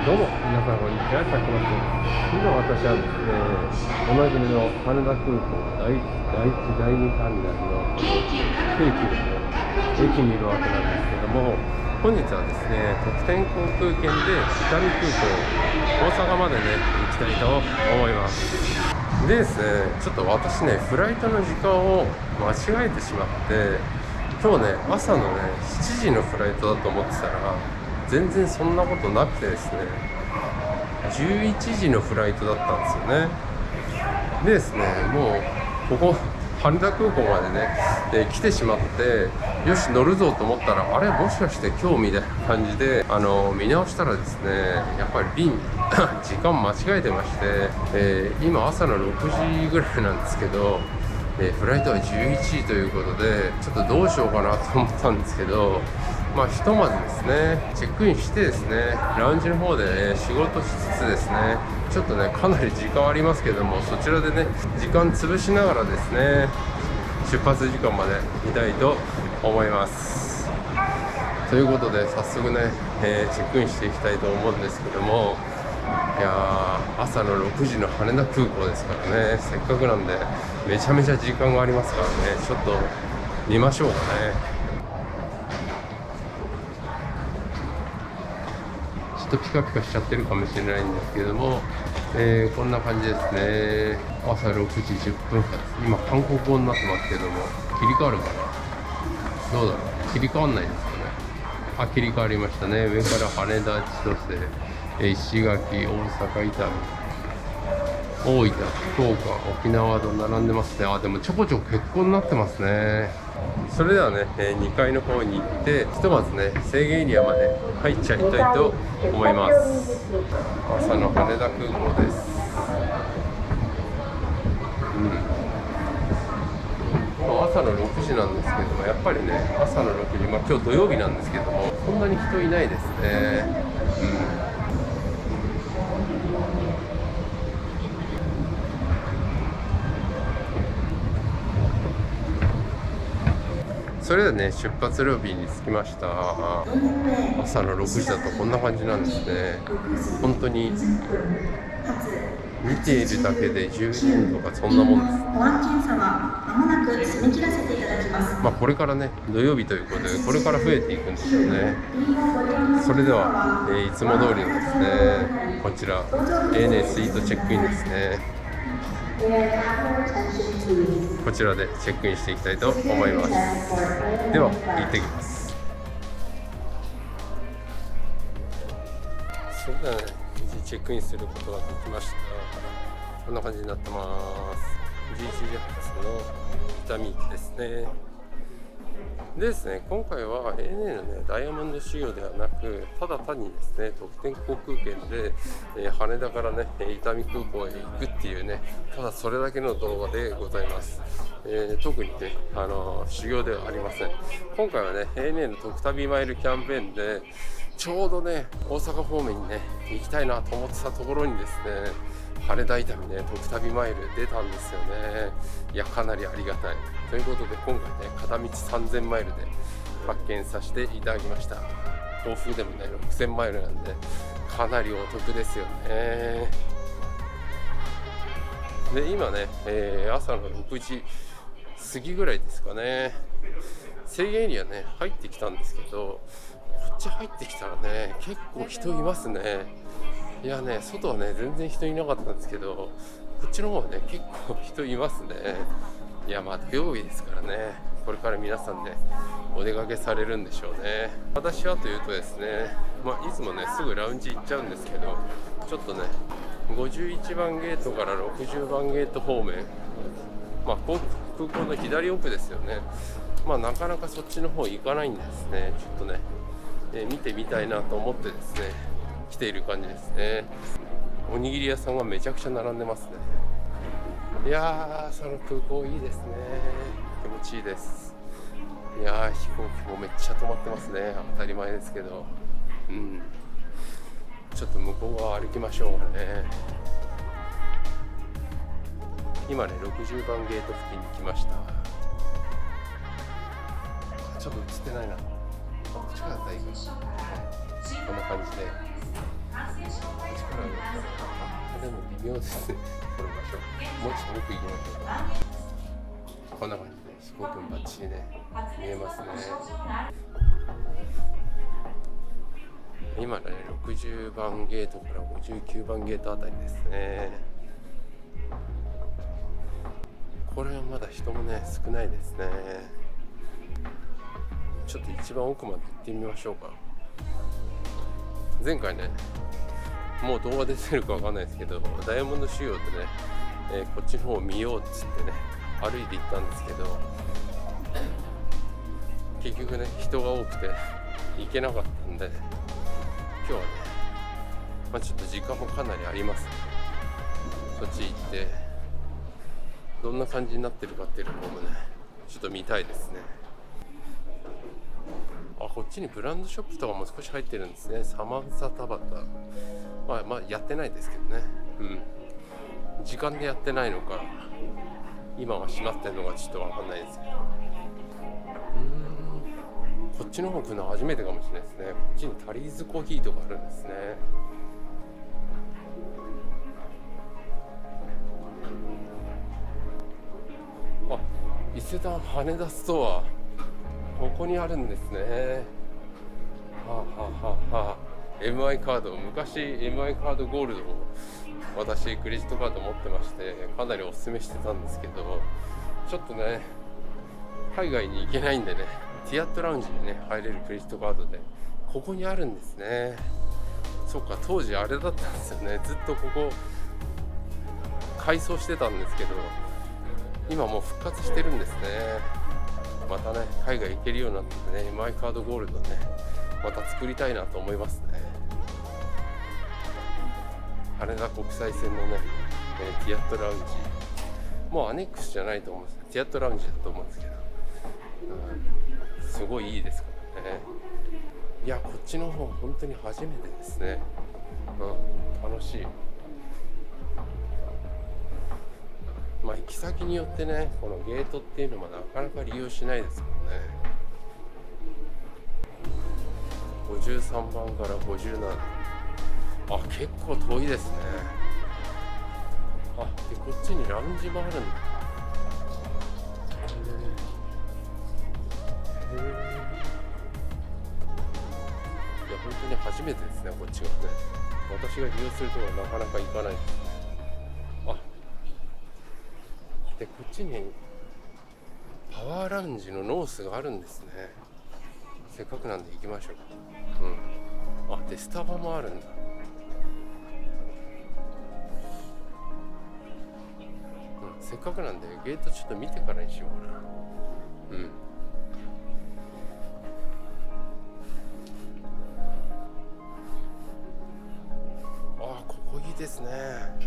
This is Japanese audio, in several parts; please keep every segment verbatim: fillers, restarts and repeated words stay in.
どうも皆さんこんにちは、佐久間です。今私はですね、おなじみの羽田空港第一第一第二ターミナルの京急の駅にいるわけなんですけども、本日はですね、特典航空券で伊丹空港大阪までね行きたいと思います。でですね、ちょっと私ねフライトの時間を間違えてしまって、今日ね朝のねしちじのフライトだと思ってたら全然そんなことなくてですね、じゅういちじのフライトだったんですよね。でですね、もうここ羽田空港までね、えー、来てしまって、よし乗るぞと思ったら、あれもしかして今日みたいな感じであの見直したらですね、やっぱり便時間間違えてまして、えー、今朝のろくじぐらいなんですけど、えー、フライトはじゅういちじということで、ちょっとどうしようかなと思ったんですけど、まあひとまずですねチェックインしてですね、ラウンジの方で、ね、仕事しつつですね、ちょっとねかなり時間ありますけども、そちらでね時間潰しながらですね出発時間までいたいと思います。ということで早速ね、えー、チェックインしていきたいと思うんですけども、いやー朝のろくじの羽田空港ですからね、せっかくなんでめちゃめちゃ時間がありますからね、ちょっと見ましょうかね。ちょっとピカピカしちゃってるかもしれないんですけども、えー、こんな感じですね。朝ろくじじゅっぷんかです。今韓国語になってますけども、切り替わるかな、どうだろう、切り替わんないですかね。あ、切り替わりましたね。上から羽田千歳、えー、石垣、大阪、伊丹、大分、福岡、沖縄と並んでますね。あ、でもちょこちょこ結構になってますね。それではね、えー、にかいの方に行って、ひとまずね制限エリアまで入っちゃいたいと思います。朝の羽田空港です。うん、朝のろくじなんですけども、やっぱりね朝のろくじ、まあ今日土曜日なんですけども、そんなに人いないですね。うんそれではね出発ロビーに着きました。朝のろくじだとこんな感じなんですね。本当に見ているだけでじゅうにんとかそんなもんです。保安検査は間もなく締め切らせていただきます。まあこれからね土曜日ということで、これから増えていくんですよね。それでは、えー、いつも通りのですね、こちら エーエヌエー スイートチェックインですね。こちらでチェックインしていきたいと思います。では行ってきます。それではね無事チェックインすることができました。こんな感じになってます。じゅういちじ発の伊丹駅ですね。でですね、今回は エーエヌエー のねダイヤモンド仕様ではなく、ただ単にですね特典航空券で、えー、羽田からね伊丹空港へ行くっていうね、ただそれだけの動画でございます。えー、特にね、あのー、修行ではありません。今回はね エーエヌエー の特旅マイルキャンペーンで、ちょうどね大阪方面にね行きたいなと思ってたところにですね、羽田伊丹ね特旅マイル出たんですよね。いやかなりありがたいということで、今回ね片道さんぜんマイルで発見させていただきました。往復でもねろくせんマイルなんでかなりお得ですよね。で今ね、えー、朝のろくじ過ぎぐらいですかね、制限エリアね入ってきたんですけど、こっち入ってきたらね結構人いますね。いやね外はね全然人いなかったんですけど、こっちの方はね結構人いますね。いやまあ土曜日ですからね、これから皆さんねお出かけされるんでしょうね。私はというとですね、まあ、いつもねすぐラウンジ行っちゃうんですけど、ちょっとねごじゅういちばんゲートからろくじゅうばんゲート方面、まあ空港の左奥ですよね。まあなかなかそっちの方行かないんですね。ちょっとね、えー、見てみたいなと思ってですね来ている感じですね。おにぎり屋さんがめちゃくちゃ並んでますね。いやーその空港いいですね。気持ちいいです。いやー飛行機もめっちゃ止まってますね。当たり前ですけど、うんちょっと向こう側歩きましょうかね。今ねろくじゅうばんゲート付近に来ました。ちょっと映ってないな。こっちからだったらいいかな。こんな感じで微妙ですね、この場所。もうちょっと奥行きましょうか。こんな感じですごくバッチリね見えますね。今のねろくじゅうばんゲートからごじゅうきゅうばんゲートあたりですね。これはまだ人もね少ないですね。ちょっと一番奥まで行ってみましょうか。前回ねもう動画出てるかわかんないですけど、ダイヤモンド修行でね、えー、こっちの方を見ようっつってね歩いて行ったんですけど、結局ね人が多くて行けなかったんで、今日はね、まあ、ちょっと時間もかなりありますね。そっち行ってどんな感じになってるかっていうのもねちょっと見たいですね。あ、こっちにブランドショップとかも少し入ってるんですね。サマンサタバタ、まあまあやってないですけどね。うん、時間でやってないのか今は閉まってるのかちょっとわかんないですけど、うーんこっちの方来るの初めてかもしれないですね。こっちにタリーズコーヒーとかあるんですね。あ、伊勢丹羽田ストア、ここにあるんですね。はあ、はあはあ、エムアイ カード、昔 エムアイ カードゴールドを私クレジットカード持ってまして、かなりおすすめしてたんですけど、ちょっとね海外に行けないんでね、ティアットラウンジにね入れるクレジットカードでここにあるんですね。そっか、当時あれだったんですよね。ずっとここ改装してたんですけど、今もう復活してるんですね。またね海外行けるようになっててね、エムアイ カードゴールドねまた作りたいなと思いますね。羽田国際線のね、えー、ティアットラウンジ、もうアネックスじゃないと思うんです。ティアットラウンジだと思うんですけど、うん、すごいいいですからね。いや、こっちの方本当に初めてですね。うん、楽しい。まあ行き先によってねこのゲートっていうのもなかなか利用しないですもんね。ごじゅうさんばんからごじゅうなな、あ、結構遠いですね。あ、でこっちにラウンジもあるんだ。へえ。いや本当に初めてですね、こっちがね。私が利用するとはなかなか行かないですね。あ、でこっちにパワーラウンジのノースがあるんですね。せっかくなんで行きましょうか。うん、あ、でスタバもあるんだ。うん、せっかくなんでゲートちょっと見てからにしようかな。うん、あ、ここいいですね。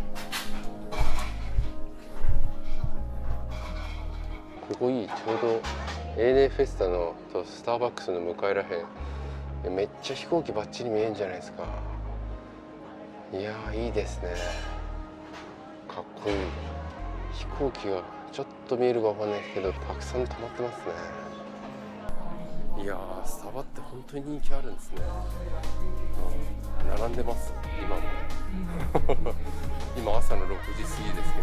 ここいい、ちょうど エーエヌエー フェスタのとスターバックスの向かいらへん、めっちゃ飛行機バッチリ見えるんじゃないですか。いやーいいですね、かっこいい。飛行機がちょっと見えるかわかんないですけどたくさん止まってますね。いやースタバって本当に人気あるんですね。うん、並んでます今も今朝のろくじ過ぎですけど、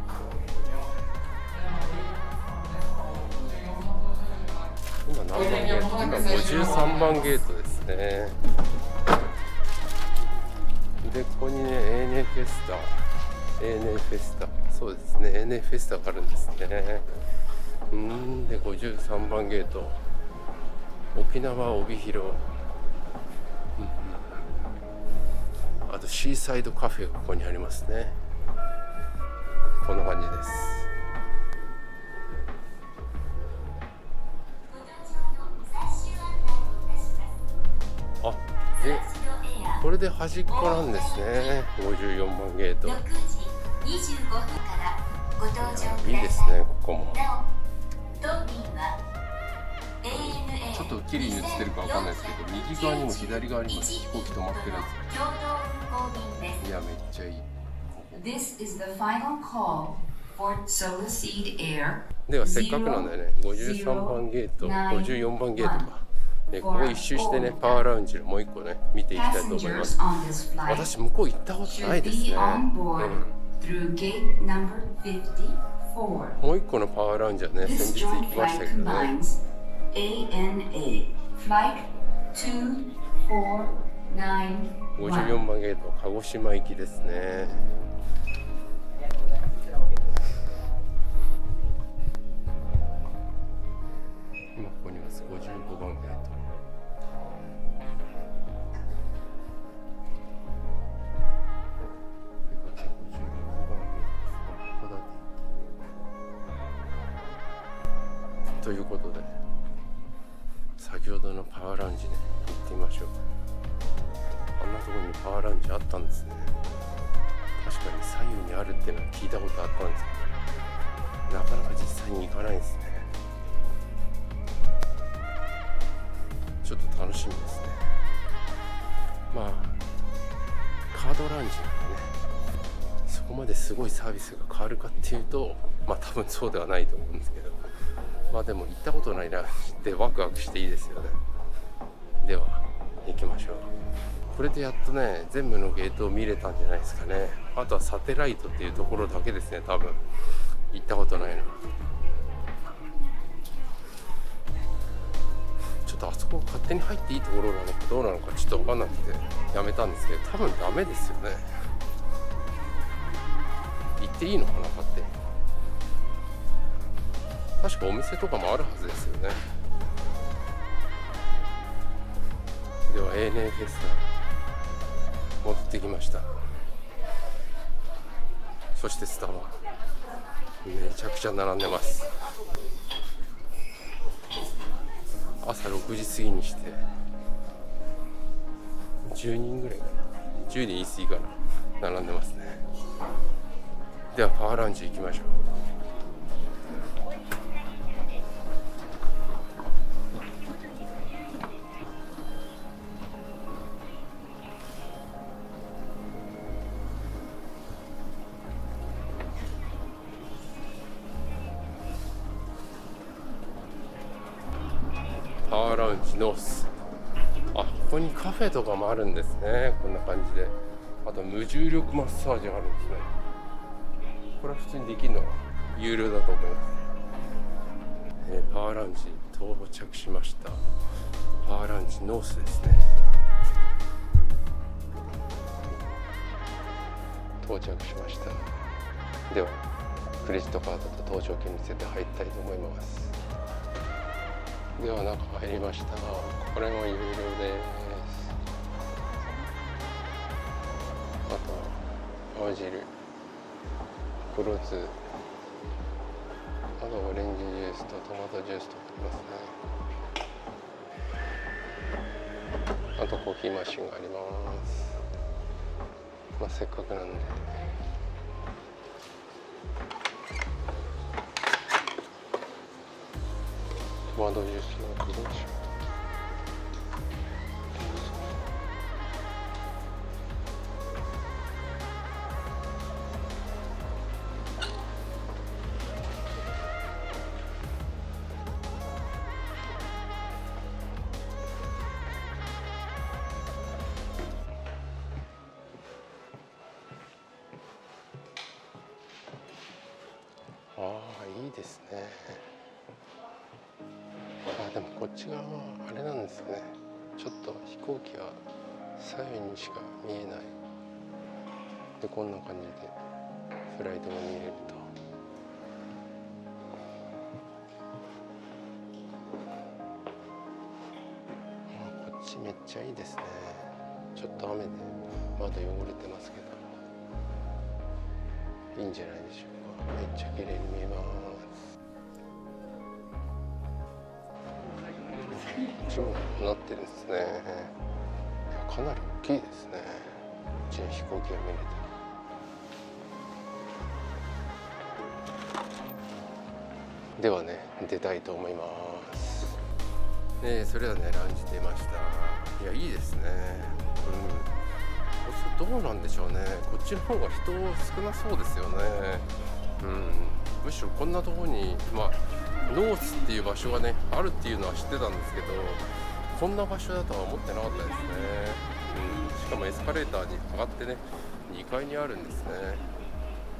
今何番ゲート？今ごじゅうさんばんゲートですね。でここにね エーエヌエー フェスタ エーエヌエー フェスタ、そうですね エーエヌエー フェスタがあるんですね。うーん、でごじゅうさんばんゲート沖縄帯広、うん、あとシーサイドカフェがここにありますね。こんな感じです。あ、でこれで端っこなんですね。ごじゅうよんばんゲート。いいですね、ここも。ちょっときれいに映ってるかわかんないですけど、右側にも左側にも飛行機止まってるんですよ。いや、めっちゃいい。ではせっかくなんでね、ごじゅうさんばんゲート、ごじゅうよんばんゲートか。ね、ここ一周してね、パワーラウンジのもう一個ね、見ていきたいと思います。私、向こう行ったことないですね。うん、 through gate number fifty-four. もう一個のパワーラウンジはね、先 This 日行 joint きました flight けどね。 combines A N A Flight two four nine ごじゅうよん one. 番ゲート、鹿児島行きですね。今ここにいます。ごじゅうごばんゲート。ということで、先ほどのパワーラウンジね、行ってみましょう。あんなところにパワーラウンジあったんですね。確かに左右にあるっていうのは聞いたことあったんですけど、なかなか実際に行かないですね。ちょっと楽しみですね。まあカードラウンジなんでね、そこまですごいサービスが変わるかっていうと、まあ多分そうではないと思うんですけど、まあでも行ったことないラウンジってワクワクしていいですよね。では行きましょう。これでやっとね、全部のゲートを見れたんじゃないですかね。あとはサテライトっていうところだけですね、多分行ったことないの。ちょっとあそこ勝手に入っていいところなのかどうなのかちょっと分かんなくてやめたんですけど、多分ダメですよね。行っていいのかな、勝手に。確かお店とかもあるはずですよね。では エーエヌエー フェスタ戻ってきました。そしてスタバめちゃくちゃ並んでます。朝ろくじ過ぎにしてじゅうにんぐらいかな、じゅうにん過ぎかな、並んでますね。ではパワーラウンジ行きましょう。パワーラウンジノース。あ、ここにカフェとかもあるんですね。こんな感じで。あと無重力マッサージがあるんですね。これは普通にできるのは有料だと思います。えー、パワーラウンジ到着しました。パワーラウンジノースですね。到着しました。ではクレジットカードと搭乗券見せて入りたいと思います。では中入りました。これも有料です。あと青汁、黒酢、あとオレンジジュースとトマトジュースとありますね。あとコーヒーマシンがあります。まあせっかくなんでトマトジュースを入れましょう。ああ、いいですね。あ、でもこっち側はあれなんですね。ちょっと飛行機は左右にしか見えない。で、こんな感じでフライトも見れると。あ、こっちめっちゃいいですね。ちょっと雨でまだ汚れてますけど、いいんじゃないでしょうか。めっちゃ綺麗に見えます。こっちもなってるんですね。かなり大きいですね。こっちに飛行機が見れて。ではね、出たいと思います。ね、それではね、ラウンジ出ました。いや、いいですね。うん。どうなんでしょうね。こっちの方が人少なそうですよね。うん。むしろこんなところに、まあノースっていう場所がねあるっていうのは知ってたんですけど、こんな場所だとは思ってなかったですね。うん。しかもエスカレーターに上がってね、にかいにあるんですね。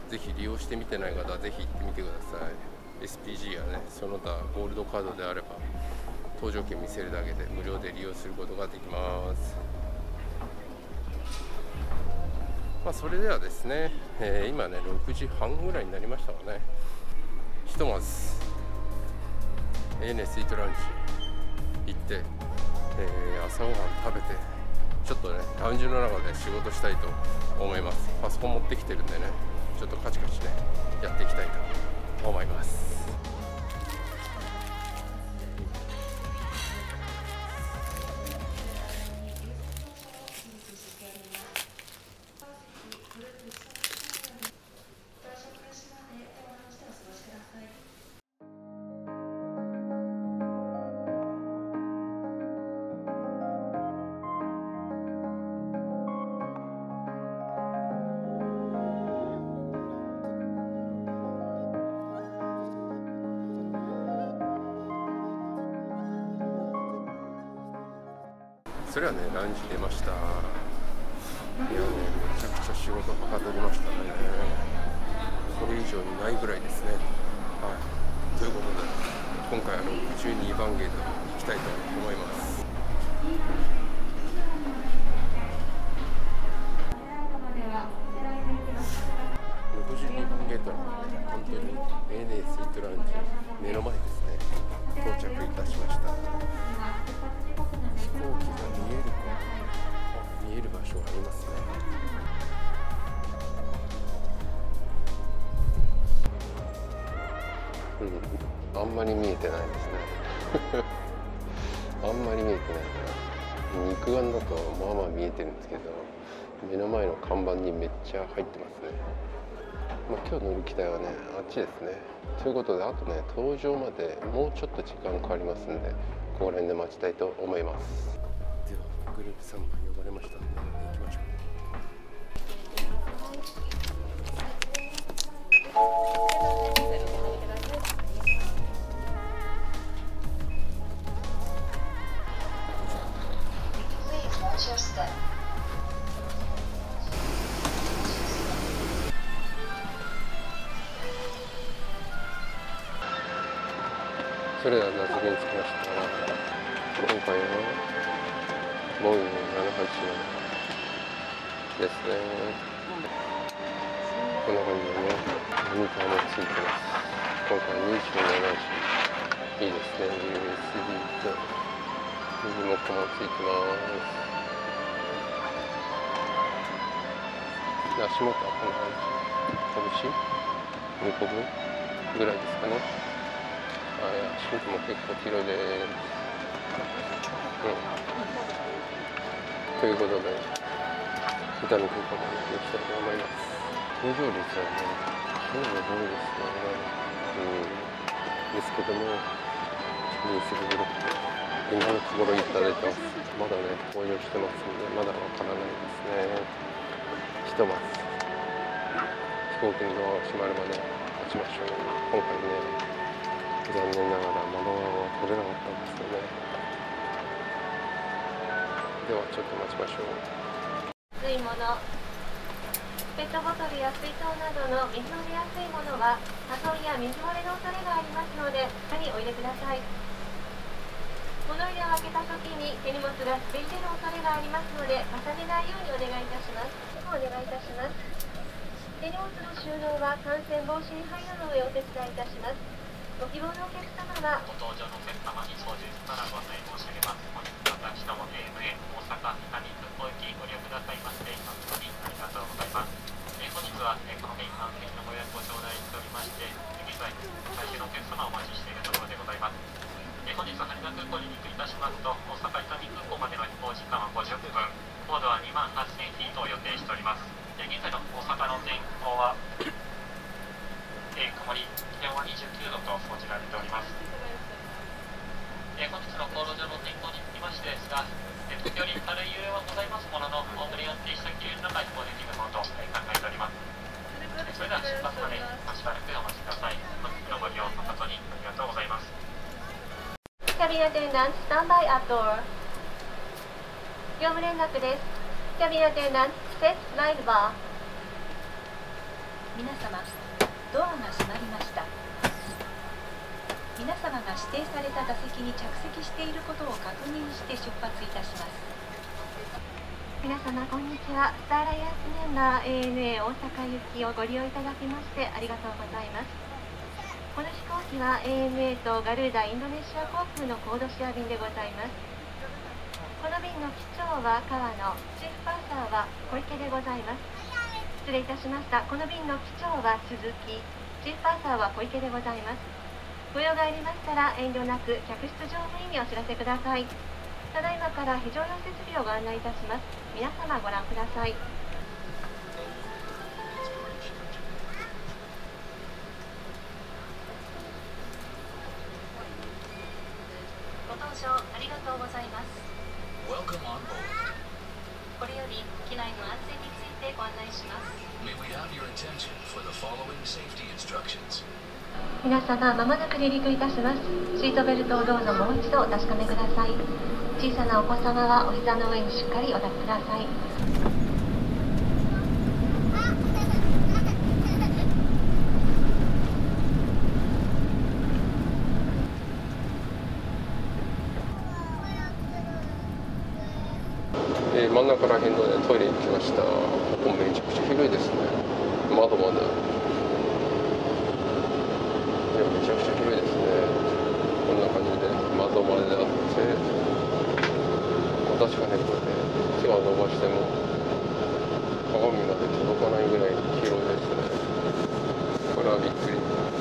ぜひ利用してみてない方はぜひ行ってみてください。 エスピージー やね、その他ゴールドカードであれば搭乗券見せるだけで無料で利用することができます。まあ、それではですね、えー、今ねろくじはんぐらいになりましたかね。ひとまず エーエヌエー スイートラウンジ行って、えー、朝ごはん食べてちょっとねラウンジの中で仕事したいと思います。パソコン持ってきてるんでね、ちょっとカチカチねやっていきたいと思います。それはね、ラウンジ出ました。いやね、めちゃくちゃ仕事はかどりましたね。これ以上にないぐらいですね。はい、ということで、今回はろくじゅうにばんゲートに行きたいと思います。ろくじゅうにばんゲートの本当に エーエヌエー スイートラウンジ目の前ですね。到着いたしました。飛行機が見えるか、見える場所がありますね。うん、あんまり見えてないですね。あんまり見えてないから、肉眼だとまあまあ見えてるんですけど、目の前の看板にめっちゃ入ってますね。まあ、今日乗る機体はね、あっちですね。ということで、あとね、搭乗までもうちょっと時間かかりますんで、ここら辺で待ちたいと思います。ではグループさんが呼ばれましたので行きましょう。それでは名付けにつきました。今回はボーイングななはちよんですね。こんな感じでね、モニターもついてます。今回にじゅうななじいいですね。 ユーエスビー とリモコンもついてます。足元はこんな感じ。拳にこぶんぐらいですかね。足元も結構広いです。うん、ということで、歌の空間もやっていきたいと思います。搭乗率はね、超多いですね。うん。ですけども、リースグループ、今のところいただいてます。まだね、搭乗してますんで、まだわからないですね。ひとまず、飛行機のドアが閉まるまで待ちましょう。今回ね、残念ながら窓は取れなかったんですよね。ではちょっと待ちましょう。 吸い物、ペットボトルや水筒などの水の出やすいものは破損や水漏れの恐れがありますので、下にお入れください。物入れを開けた時に手荷物が滑り出る恐れがありますので、重ねないようにお願いいたします。お願いいたします。手荷物の収納は感染防止に配慮の上お手伝いいたします。ご希望のお客様はご搭乗のお客様に操縦からご案内申し上げます。本日は私ども エーエムエー 大阪伊丹空港行きご利用くださいまして誠にありがとうございます。えー、本日は、えー、この便関係のご予約を頂戴しておりまして、現在最終のお客様をお待ちしているところでございます。えー、本日羽田空港に離陸いたしますと、大阪伊丹空港までの飛行時間はごじゅっぷん、高度はにまんはっせんフィートを予定しております。えー、現在の大阪の天候はえー、曇り、気温はにじゅうきゅうどと報じられております。えー、本日の航路上の天候につきましてですが、えー、時折軽い揺れはございますものの、おおむね安定した気流の中飛行できるものと、えー、考えております。えー、それでは出発までしばらくお待ちください。本日のご利用誠にありがとうございます。キャビンアテンダント、スタンバイアットドア。業務連絡です。キャビンアテンダント、セットライドバー。 皆様、ドアが閉まりました。皆様が指定された座席に着席していることを確認して出発いたします。 皆様こんにちは。スターライアンスメンバー エーエヌエー 大阪行きをご利用いただきましてありがとうございます。この飛行機は エーエヌエー とガルーダインドネシア航空のコードシェア便でございます。この便の機長は川野、チーフパーサーは小池でございます。失礼いたしました。この便の機長は鈴木、チーフパーサーは小池でございます。ご用がありましたら遠慮なく客室乗務員にお知らせください。ただいまから非常用設備をご案内いたします。皆様ご覧ください。 ご搭乗ありがとうございます。 Welcome on board. これより機内の安全についてご案内します。 May we have your attention for the following safety instructions. 皆様まもなく離陸いたします。シートベルトをどうぞもう一度お確かめください。小さなお子様はお膝の上にしっかりお抱きください。 えー、真ん中ら辺の、ね、トイレに来ました。ここめちゃくちゃ広いですね。窓まで。いや、めちゃくちゃ広いですね。こんな感じで窓まであって、確かね、これね、手が伸ばしても鏡まで届かないぐらい広いですね。これはびっくり。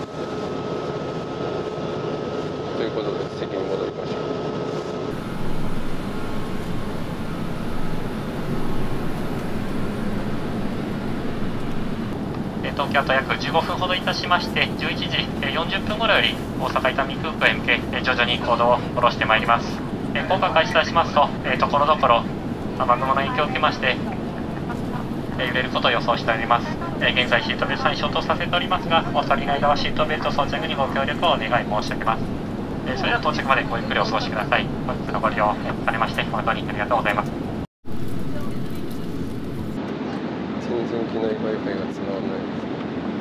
ということで、席に戻りましょう。 東京と約じゅうごふんほどいたしまして、じゅういちじよんじゅっぷん頃より大阪伊丹空港へ向け徐々に行動を下ろしてまいります。降下開始いたしますと、ところどころ雨雲の影響を受けまして揺れることを予想しております。現在シートベルトに消灯させておりますが、お下りの間はシートベルト装着にご協力をお願い申し上げます。それでは到着までごゆっくりお過ごしください。本日のご利用されまして誠にありがとうございます。 全然機内 Wi-Fi がつながらないです。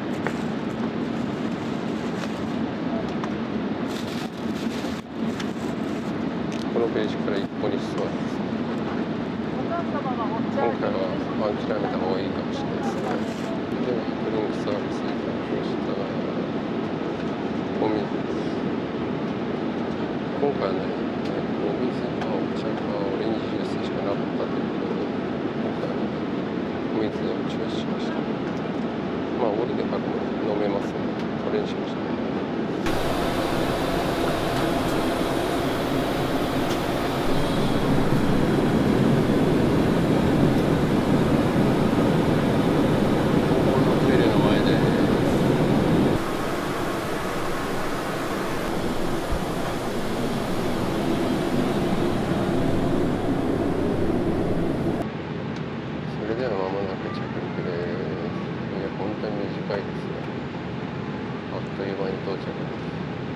このページから一歩に進まないです。今回は諦めた方がいいかもしれないですね。では、ドリンクサービスにいただきました。お水です。今回はね、お水かお茶かオレンジジュースしかなかったということで、今回はお水をチョイスしました。まあ、オルでからも飲めますので、これにしました。それではまもなく着陸です。いや、本当に短いですね。あっという間に到着です。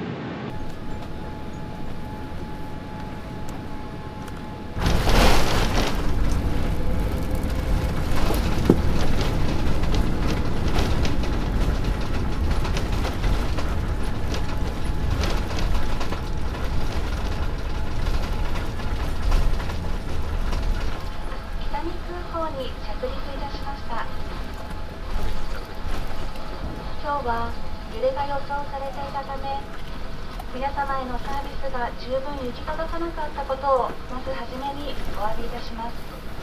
に着陸いたしました。今日は揺れが予想されていたため、皆様へのサービスが十分行き届かなかったことをまずはじめにお詫びいたします。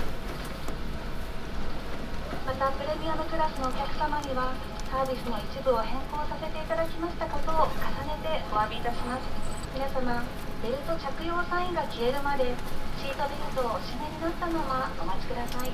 またプレミアムクラスのお客様にはサービスの一部を変更させていただきましたことを重ねてお詫びいたします。皆様、ベルト着用サインが消えるまでシートベルトをお締めになったままお待ちください。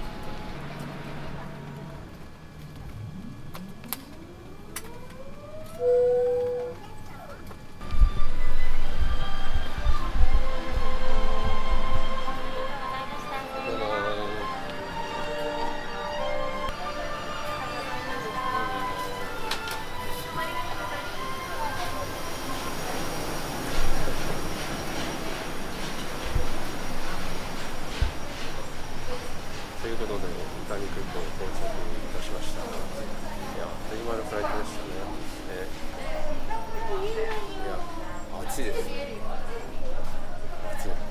ということで、伊丹空港到着いたしました。いやという間のフライトでしたね。えー、いや、暑いですね。暑い。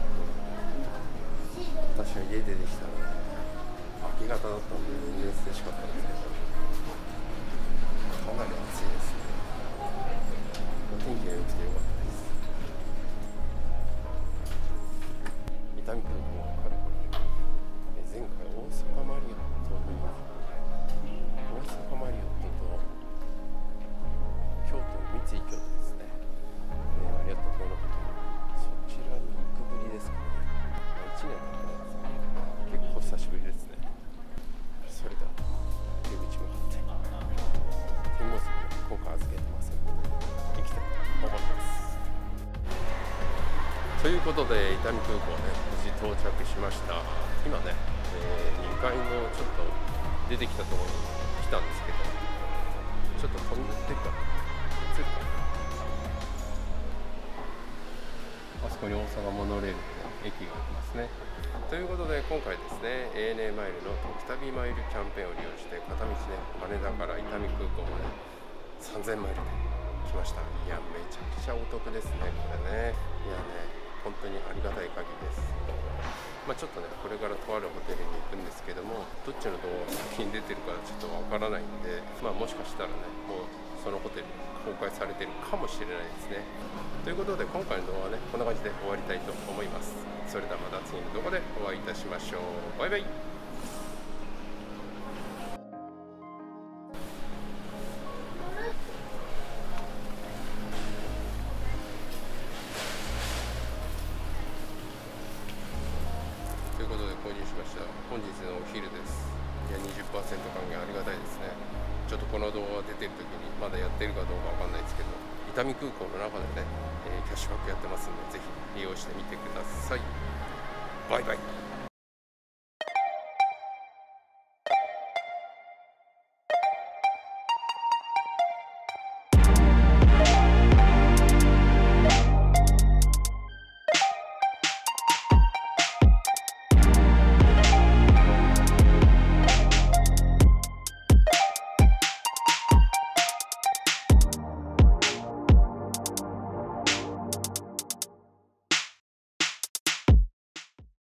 私は家出てきたので、明け方だったので全然涼しかったんですけど、かなり暑いですね。天気が良くて良かったです。伊丹空港はかれこれ、前回大阪マリオットに大阪マリオットと京都三井京都ですね、ね、マリオットこのことそちらに行くぶりですかね。いちねん経ってないですね。結構久しぶりですね。それでは出口向かって手荷物も今回預けてますので行きたいと思います。ということで伊丹空港ね、無事到着しました。今ね、えー、にかいのちょっと出てきたところに来たんですけど、ちょっと飛んでってるかな、映るかな、あそこに大阪モノレールの駅がありますね。ということで今回ですね エーエヌエー マイルのときたびマイルキャンペーンを利用して片道ね羽田から伊丹空港までさんぜんマイルで来ました。いやめちゃくちゃお得ですねこれね。いやね本当にありがたい限りです。まあ、ちょっとねこれからとあるホテルに行くんですけども、どっちの動画が先に出てるかちょっとわからないんで、まあ、もしかしたらねもうそのホテル公開されてるかもしれないですね。ということで今回の動画はねこんな感じで終わりたいと思います。それではまた次の動画でお会いいたしましょう。バイバイ。ということで購入しました。本日のお昼です。いや にじゅっパーセント 還元ありがたいですね。ちょっとこの動画が出てる時にまだやってるかどうかわかんないですけど、伊丹空港の中でね、えー、キャッシュバックやってますんで、ぜひ利用してみてください。バイバイ。